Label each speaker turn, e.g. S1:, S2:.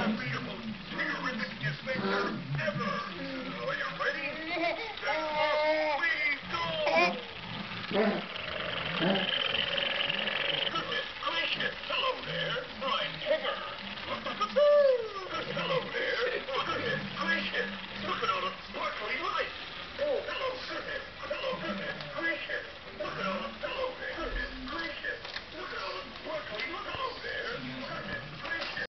S1: be the most terrific adventure ever. Are you ready? Then off we go!